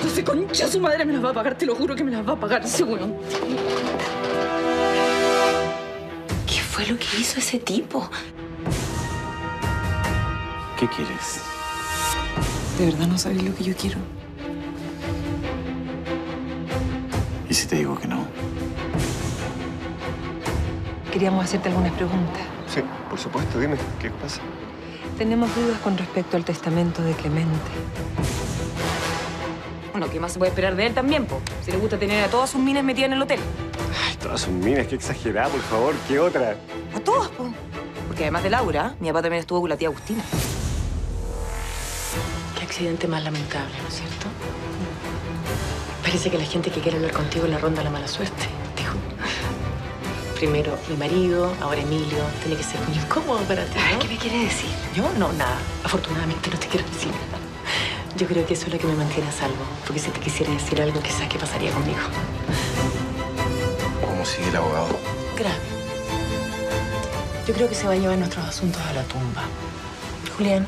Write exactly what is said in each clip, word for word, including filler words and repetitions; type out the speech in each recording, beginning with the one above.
Ese concha su madre me las va a pagar, te lo juro que me las va a pagar, seguro. ¿Qué fue lo que hizo ese tipo? ¿Qué quieres? ¿De verdad no sabes lo que yo quiero? ¿Y si te digo que no? Queríamos hacerte algunas preguntas. Sí, por supuesto. Dime, ¿qué pasa? Tenemos dudas con respecto al testamento de Clemente. Bueno, ¿qué más se puede esperar de él también, po? Si le gusta tener a todas sus minas metidas en el hotel. Ay, todas son minas, qué exagerada, por favor. ¿Qué otra? A todas, po. Porque además de Laura, mi papá también estuvo con la tía Agustina. Qué accidente más lamentable, ¿no es cierto? Parece que la gente que quiere hablar contigo le ronda la mala suerte. Dijo, primero mi marido, ahora Emilio. Tiene que ser muy incómodo para ti, ¿no? ¿Qué me quiere decir? Yo no, nada. Afortunadamente no te quiero decir nada. Yo creo que eso es lo que me mantiene a salvo. Porque si te quisiera decir algo, quizás qué pasaría conmigo. ¿Cómo sigue el abogado? Grave. Yo creo que se va a llevar nuestros asuntos a la tumba. Julián,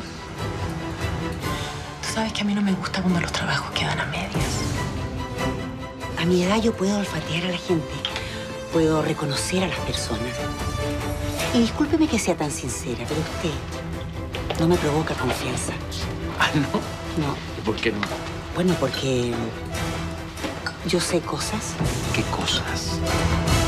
tú sabes que a mí no me gusta cuando los trabajos quedan a medias. A mi edad yo puedo olfatear a la gente. Puedo reconocer a las personas. Y discúlpeme que sea tan sincera, pero usted no me provoca confianza. Ah, ¿no? No. ¿Y por qué no? Bueno, porque yo sé cosas. ¿Qué cosas?